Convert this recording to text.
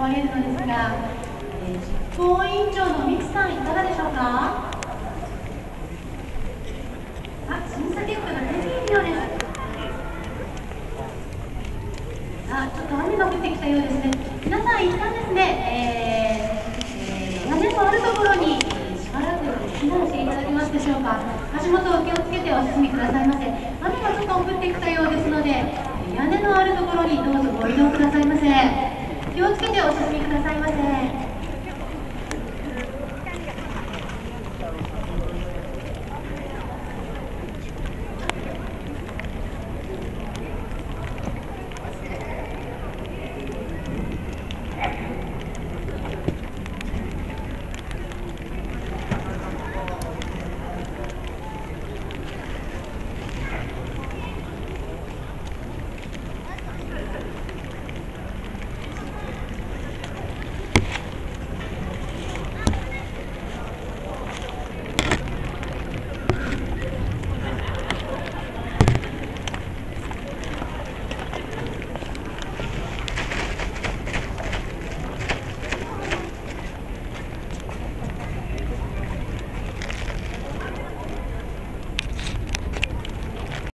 われるのですが、実行委員長の三木さん、いかがでしょうか。審査結果が出ているようです。ちょっと雨が降ってきたようですね。皆さん、一旦ですね、屋根のあるところにしばらく避難していただけますでしょうか。足元を気をつけてお進みくださいませ。雨がちょっと降ってきたようですので、屋根のあるところにどうぞご移動くださいませ。